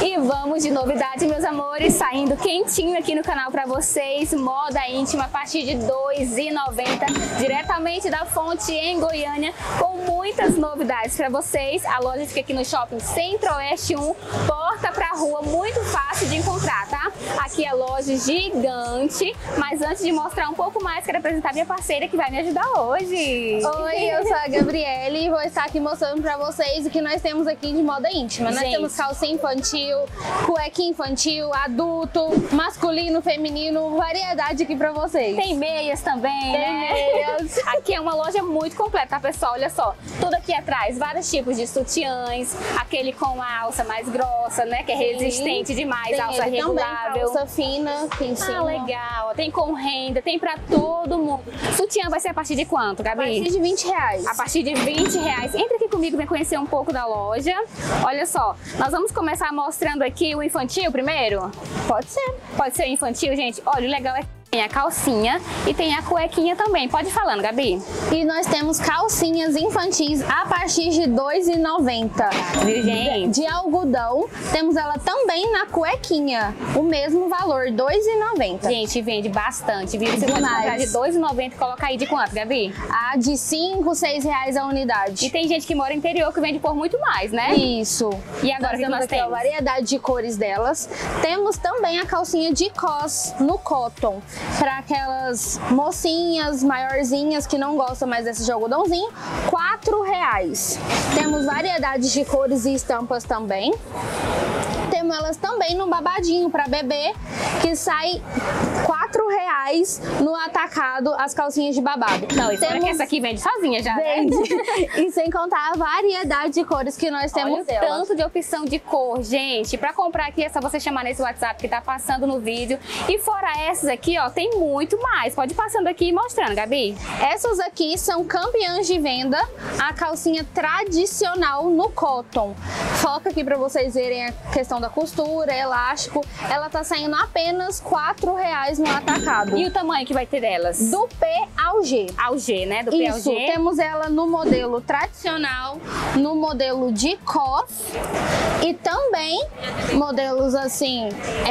E vamos de novidade, meus amores, saindo quentinho aqui no canal pra vocês, moda íntima a partir de R$ 2,90, diretamente da fonte em Goiânia, com muitas novidades pra vocês. A loja fica aqui no Shopping Centro-Oeste 1, porta pra rua, muito fácil de encontrar, tá? Aqui é a loja gigante, mas antes de mostrar um pouco mais, quero apresentar minha parceira que vai me ajudar hoje. Oi, eu sou a Gabriele e vou estar aqui mostrando pra vocês o que nós temos aqui de moda íntima. Nós temos calcinha infantil, cuequinha infantil, adulto, masculino, feminino, variedade aqui pra vocês. Tem meias também, Tem meias. Aqui é uma loja muito completa, tá, pessoal? Olha só, tudo aqui atrás, vários tipos de sutiãs, aquele com a alça mais grossa, né, que é resistente demais, tem alça ele regulável. Também, alça fina, que em cima. Ah, legal. Tem com renda, tem pra todo mundo. Sutiã vai ser a partir de quanto, Gabi? A partir de R$20. A partir de R$20. Entra aqui comigo, vem conhecer um pouco da loja. Olha só, nós vamos começar mostrando aqui o infantil primeiro? Pode ser. Pode ser o infantil, gente? Olha, o legal é que tem a calcinha e tem a cuequinha também. Pode ir falando, Gabi. E nós temos calcinhas infantis a partir de R$ 2,90. Viu, gente? De algodão. Temos ela também na cuequinha. O mesmo valor, R$ 2,90. Gente, vende bastante, viu? Você pode comprar de R$ 2,90 e colocar aí de quanto, Gabi? Ah, de R$ 5, R$ 6 a unidade. E tem gente que mora no interior que vende por muito mais, né? Isso. E agora que nós temos? A variedade de cores delas. Temos também a calcinha de cos no cotton. Para aquelas mocinhas maiorzinhas que não gostam mais desse de algodãozinho, R$ 4,00. Temos variedades de cores e estampas também. Temos elas também no babadinho para bebê, que sai R$ 4,00 no atacado as calcinhas de babado. Não, e fora que essa aqui vende sozinha já, vende. Né? E sem contar a variedade de cores que nós temos. Olha o tanto de opção de cor, gente. Para comprar aqui é só você chamar nesse WhatsApp que tá passando no vídeo. E fora essas aqui, ó, tem muito mais. Pode ir passando aqui e mostrando, Gabi. Essas aqui são campeãs de venda, a calcinha tradicional no cotton. Foca aqui para vocês verem a questão da costura, elástico. Ela tá saindo apenas R$ 4,00 no atacado. E o tamanho que vai ter delas? Do P ao G. Ao G, né? Do P ao Isso, G. temos ela no modelo tradicional, no modelo de cos e também modelos assim,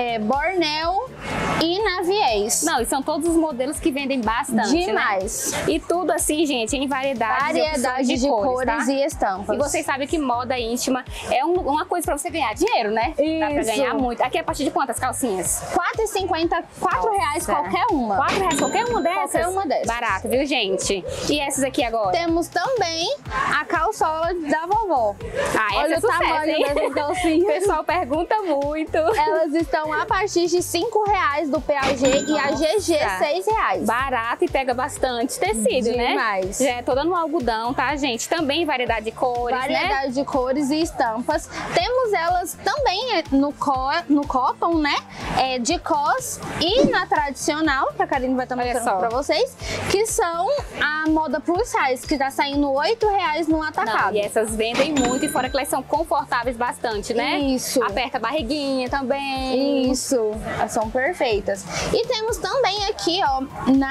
Bornel e naviés. Não, e são todos os modelos que vendem bastante, demais. Né? E tudo assim, gente, em variedade de cores, tá? E estampas. E vocês sabem que moda íntima é uma coisa pra você ganhar dinheiro, né? Isso. Dá pra ganhar muito. Aqui é a partir de quantas calcinhas? R$4,50, R$4,00 qualquer uma. R$4,00 qualquer uma dessas? Qualquer uma dessas. Barato, viu, gente? E essas aqui agora? Temos também a calçola da vovó. Ah, olha essa é o sucesso, tamanho hein? dessas calcinhas. O pessoal pergunta muito. Elas estão a partir de R$5,00 do PAG e a GG R$6,00. Barato e pega bastante tecido, demais. Né? Já é toda no algodão, tá, gente? Também variedade de cores, variedade de cores e estampas. Temos elas também no cotton, né? De cos e na tradicional, que a Karine vai estar mostrando pra vocês, que são a moda plus size, que tá saindo R$8,00 no atacado. Não, e essas vendem muito, e fora que elas são confortáveis bastante, né? Isso. Aperta a barriguinha também. Isso, elas são perfeitas. E temos também aqui, ó,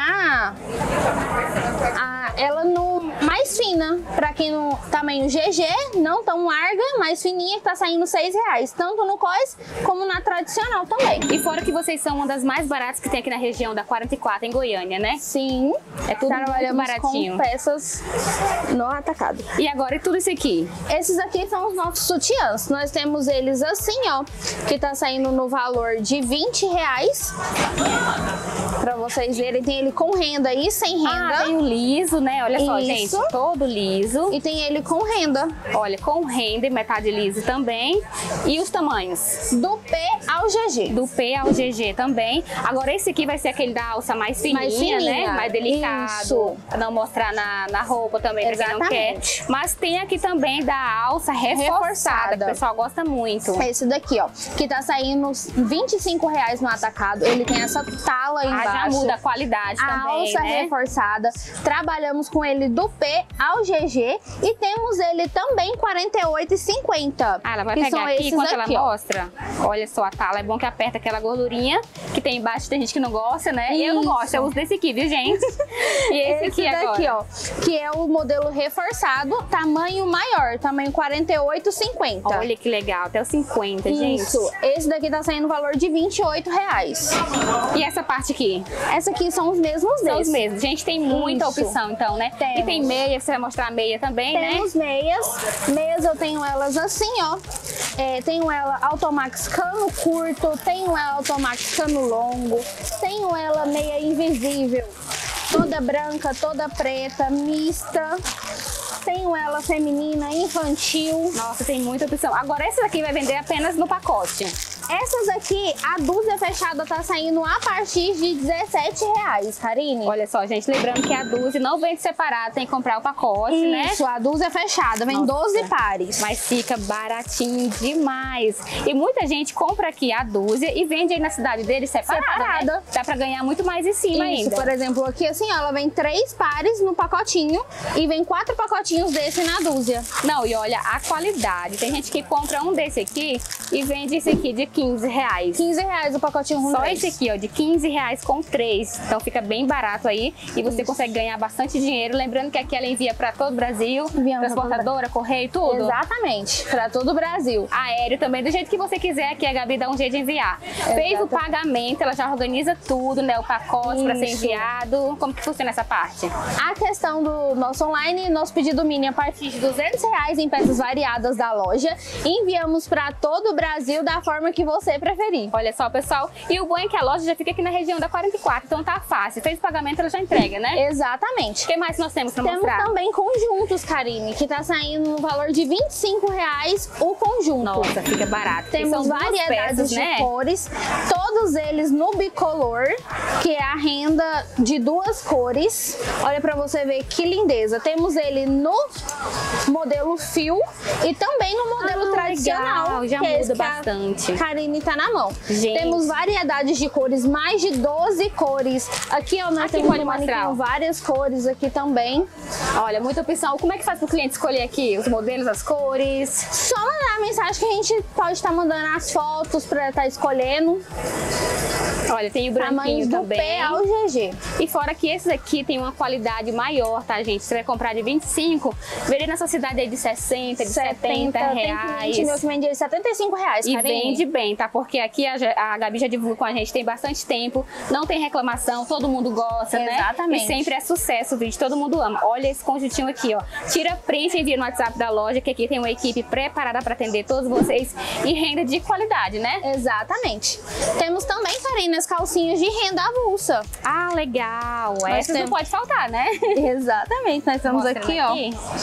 ela no mais fina, pra quem no tamanho GG, não tão larga, mais fininha, que tá saindo R$6,00, tanto no cos como na tradicional também. E fora que vocês são uma das mais baratas que tem aqui na região da 44, em Goiânia, né? Sim. É tudo muito baratinho. Com peças no atacado. E agora, e tudo isso aqui? Esses aqui são os nossos sutiãs. Nós temos eles assim, ó, que tá saindo no valor de R$20. Pra vocês verem, tem ele com renda e sem renda. Ah, tem o liso, né? Olha só, Isso. gente, todo liso. E tem ele com renda. Olha, com renda e metade liso também. E os tamanhos? Do P ao GG. Do P ao GG também. Agora esse aqui vai ser aquele da alça mais fininha, né? Mais delicado. Isso. Pra não mostrar na roupa também, pra quem não quer. Mas tem aqui também da alça reforçada, que o pessoal gosta muito. Esse daqui, ó, que tá saindo R$25 no atacado. Ele tem essa tala embaixo. Já muda a qualidade também, alça né? reforçada. Trabalhamos trabalhamos com ele do P ao GG e temos ele também 48,50. Ah, ela vai pegar aqui enquanto ela mostra. Olha só a tala, é bom que aperta aquela gordurinha que tem embaixo, tem gente que não gosta, né? Isso. Eu não gosto, eu uso desse aqui, viu, gente? E esse aqui daqui, agora? ó, que é o modelo reforçado, tamanho maior, tamanho 48,50. Olha que legal, até o 50, gente. Isso, esse daqui tá saindo no valor de R$28. E essa parte aqui? Essa aqui são os mesmos São desses. os mesmos. Gente, tem muita Isso. opção, então, né? Temos. E tem meia, você vai mostrar a meia também, Temos né? meias eu tenho elas assim, ó. Tenho ela Automax cano curto, tenho ela Automax cano longo, tenho ela meia invisível, toda branca, toda preta, mista. Tenho ela feminina, infantil. Nossa, tem muita opção. Agora, essa daqui vai vender apenas no pacote. Essas aqui, a dúzia fechada tá saindo a partir de R$17, Karine. Olha só, gente, lembrando que a dúzia não vende separado, tem que comprar o pacote, né? Isso, a dúzia fechada, vem Nossa. 12 pares. Mas fica baratinho demais. E muita gente compra aqui a dúzia e vende aí na cidade dele separada. Né? Dá pra ganhar muito mais em cima Isso, ainda. por exemplo, aqui assim, ó, ela vem 3 pares no pacotinho e vem 4 pacotinhos desse na dúzia. Não, e olha a qualidade. Tem gente que compra um desse aqui e vende esse aqui de R$15. R$15 o pacotinho com Só 3. esse aqui, ó, de R$15 com 3. Então fica bem barato aí e você consegue ganhar bastante dinheiro. Lembrando que aqui ela envia pra todo o Brasil, transportadora, correio, tudo. Exatamente, pra todo o Brasil. Aéreo também, do jeito que você quiser, aqui a Gabi dá um jeito de enviar. Fez o pagamento, ela já organiza tudo, né? O pacote para ser enviado. Como que funciona essa parte? A questão do nosso online, nosso pedido mini a partir de R$200 em peças variadas da loja. Enviamos para todo o Brasil da forma que você preferir. Olha só, pessoal. E o bom é que a loja já fica aqui na região da 44, então tá fácil. Fez o pagamento, ela já entrega, né? Exatamente. O que mais nós temos para mostrar? Temos também conjuntos, Karine, que tá saindo no valor de R$25 o conjunto. Nossa, fica barato. Temos variedades de cores, todos eles no bicolor, que é a renda de 2 cores. Olha pra você ver que lindeza. Temos ele no modelo fio e também no modelo tradicional. Legal, já muda bastante. Karine tá na mão. Gente. Temos variedades de cores, mais de 12 cores. Aqui, ó, nós temos um manequim com várias cores aqui também. Olha, muita opção. Como é que faz pro cliente escolher aqui os modelos, as cores? Só mandar a mensagem que a gente pode estar mandando as fotos pra estar escolhendo. Olha, tem o branquinho do também. P ao GG. E fora que esses aqui tem uma qualidade maior, tá, gente? Você vai comprar de 25, vender na sua cidade aí de 60, de 70 reais. Tem cliente meu que vende de R$75, E Karine. vende bem, tá? Porque aqui a Gabi já divulga com a gente, tem bastante tempo, não tem reclamação, todo mundo gosta, né? Exatamente. E sempre é sucesso o vídeo, todo mundo ama. Olha esse conjuntinho aqui, ó. Tira print e envia no WhatsApp da loja, que aqui tem uma equipe preparada para atender todos vocês e renda de qualidade, né? Exatamente. Temos também, Karine, as calcinhas de renda avulsa. Ah, legal. Essas não pode faltar, né? Exatamente. Nós temos aqui, ó,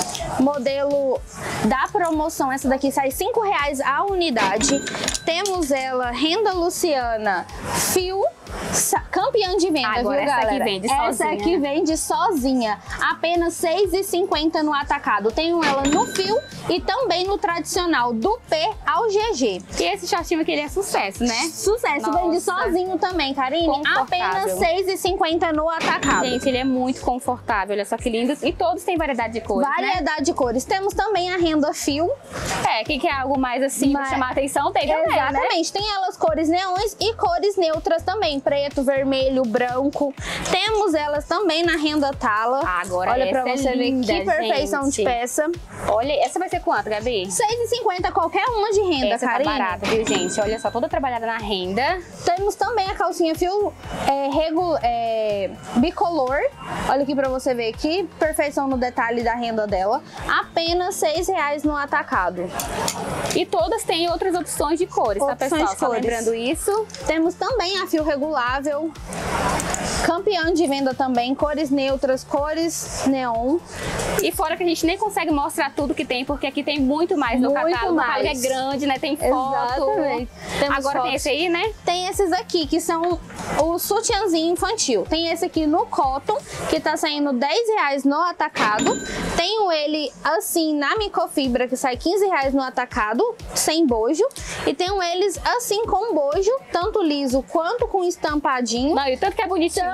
modelo da promoção. Essa daqui sai R$5 a unidade. Temos ela, renda Luciana, fio, campeã de venda, agora, viu, essa galera? aqui vende essa sozinha. aqui vende sozinha. Apenas R$6,50 no atacado. Tenho ela no fio e também no tradicional, do P ao GG. E esse shortinho aqui, ele é sucesso, né? Sucesso, Nossa. vende sozinho também, Karine. Apenas R$6,50 no atacado. Gente, ele é muito confortável, olha só que lindo. E todos têm variedade de cores, Variedade de cores. Temos também a renda fio. Que é algo mais assim, pra chamar a atenção, tem também, né? Exatamente. Tem elas cores neons e cores neutras também. Preto, vermelho, branco. Temos elas também na renda tala. Agora olha essa pra você ver que perfeição gente. de peça. Olha, essa vai ser quanto, Gabi? R$6,50 qualquer uma de renda, Essa Karine. tá barata, viu, gente? Olha só, toda trabalhada na renda. Temos também a calcinha fio bicolor. Olha aqui pra você ver que perfeição no detalhe da renda dela. Apenas R$6 no atacado. E todas têm outras opções de cores, tá, pessoal? Só lembrando isso. Temos também a fio regulável. Campeã de venda também, cores neutras, cores neon. E fora que a gente nem consegue mostrar tudo que tem, porque aqui tem muito mais no catálogo. O catálogo é grande, né? Tem foto. Exatamente. Temos agora fotos. tem esse aí, né? Tem esses aqui, que são o sutiãzinho infantil. Tem esse aqui no cotton, que tá saindo R$10 no atacado. Tenho ele assim na microfibra, que sai R$15 no atacado, sem bojo. E tenho eles assim com bojo, tanto liso quanto com estampadinho. Não, e o tanto que é bonitinho, né?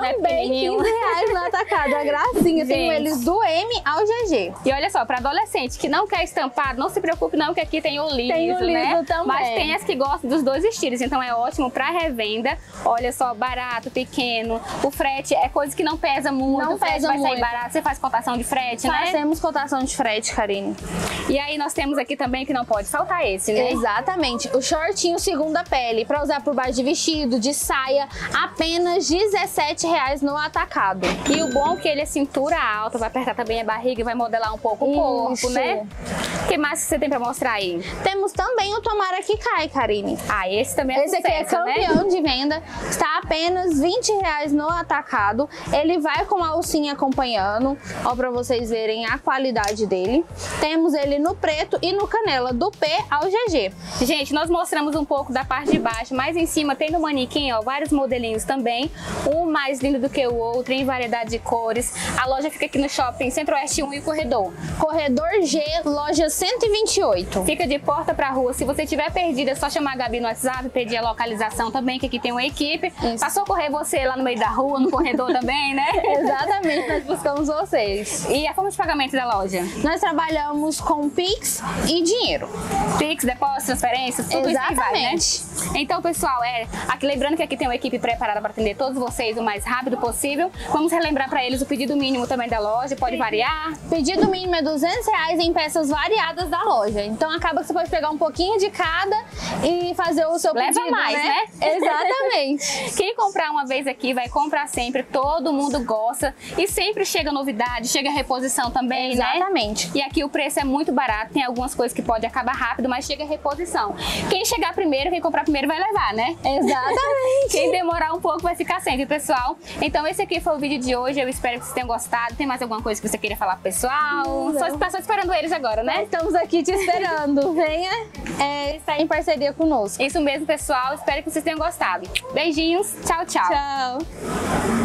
né? Também R$15 no atacado, a gracinha. Tem eles do M ao GG. E olha só, para adolescente que não quer estampado, não se preocupe não, que aqui tem o liso, tem o liso, né? Também. Mas tem as que gostam dos dois estilos, então é ótimo para revenda. Olha só, barato, pequeno. O frete é coisa que não pesa muito, não o frete pesa vai muito. sair barato. Você faz cotação de frete, né? Fazemos cotação de frete, Karine. E aí nós temos aqui também que não pode faltar esse, né? Exatamente. O shortinho segunda pele, para usar por baixo de vestido, de saia, apenas R$17 no atacado. E o bom é que ele é cintura alta, vai apertar também a barriga e vai modelar um pouco o corpo, né? O que mais você tem pra mostrar aí? Temos também o Tomara que Cai, Karine. Ah, esse também é Esse sucesso, aqui é campeão de venda, está apenas R$20 no atacado. Ele vai com a alcinha acompanhando, ó, pra vocês verem a qualidade dele. Temos ele no preto e no canela, do P ao GG. Gente, nós mostramos um pouco da parte de baixo, mas em cima tem no manequim, ó, vários modelinhos também, um mais lindo do que o outro, em variedade de cores. A loja fica aqui no Shopping Centro-Oeste 1 e Corredor. Corredor G, loja 128. Fica de porta pra rua. Se você tiver perdida, é só chamar a Gabi no WhatsApp, pedir a localização também, que aqui tem uma equipe. Pra socorrer você lá no meio da rua, no corredor também, né? Exatamente, nós buscamos vocês. E a forma de pagamento da loja? Nós trabalhamos com Pix e dinheiro. Pix, depósito, transferências, tudo isso aí vai, né? Então, pessoal, aqui lembrando que aqui tem uma equipe preparada para atender todos vocês o mais rápido possível. Vamos relembrar para eles o pedido mínimo também da loja, pode variar. Pedido mínimo é R$200 em peças variadas da loja. Então acaba que você pode pegar um pouquinho de cada e fazer o seu pedido, leva mais, né? Exatamente. Quem comprar uma vez aqui vai comprar sempre, todo mundo gosta e sempre chega novidade, chega reposição também, Exatamente. Né? E aqui o preço é muito barato, tem algumas coisas que pode acabar rápido, mas chega reposição. Quem chegar primeiro, quem comprar primeiro vai levar, né? Exatamente. Quem demorar um pouco vai ficar sem, viu, pessoal? Então esse aqui foi o vídeo de hoje, eu espero que vocês tenham gostado. Tem mais alguma coisa que você queria falar pro pessoal? Tá só esperando eles agora, né? Nós estamos aqui te esperando. Venha estar em parceria conosco. Isso mesmo, pessoal. Espero que vocês tenham gostado. Beijinhos. Tchau, tchau. Tchau.